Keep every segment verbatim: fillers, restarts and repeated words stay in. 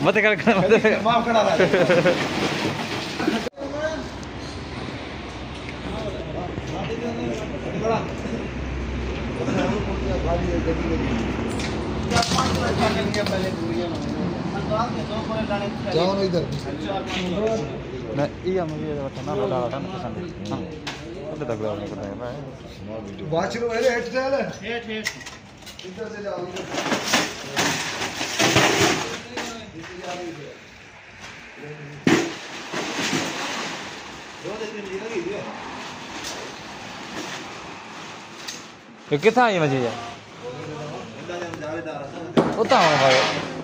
मत कर मत माफ करा रहा जाओ ना इधर ना ये मुझे बता ना डाला था ना पसंद हां उधर तक डालने को है मैं वाच लो अरे हेड चल हेड हेड इधर से जाओ इधर ये कितना है मुझे यार उतना है भाई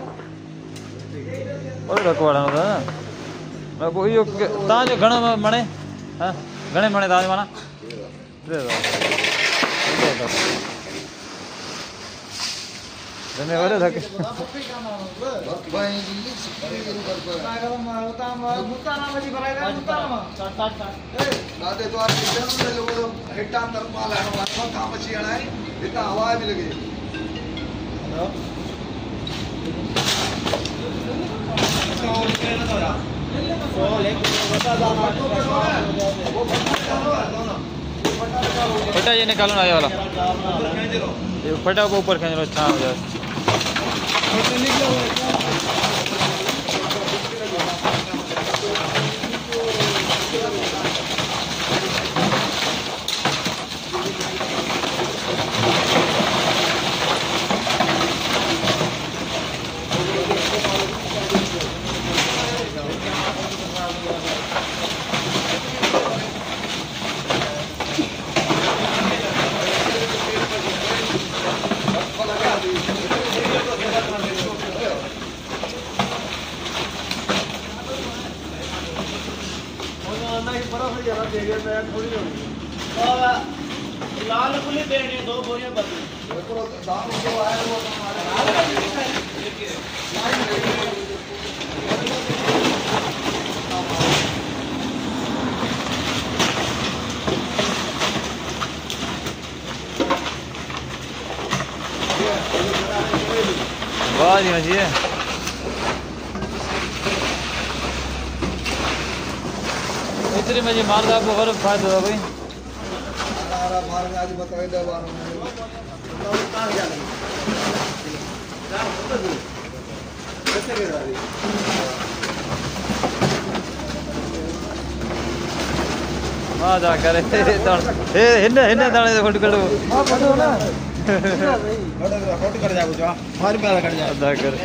और रखवाड़ा ना मैं वो यो ताज घणो मणे हां घणे मणे ताज माना दे दो धन्यवाद थके भाई जी नागर मारता मुता ना बजी बराबर मुता ना दादे तो आप जन्म ले लो हेटा तरमाल है वाला काम अच्छी आना है इतना हवा भी लगे हेलो फटा ये निकालो ना ये वाला ये फटा को ऊपर खींच लो छांव हो जाए लाल फुली देनी दो बोरियां बदली दाम जो आया वो वाह जी जी इतने में जी माल आपको और फायदा होगा भाई हमारा माल में आज बताए दे बार में कहां गया कैसे गिरा रही हां जा करे ए हिन्ने हिन्ने दाने फोटो करो हां फोटो ना फोटो फोटो कर जाओ जो हमारे पे कर जाओ अदा कर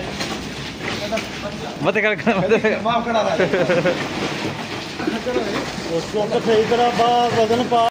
मत कर मत माफ करा रहा है उसको तो सही तरह वजन पा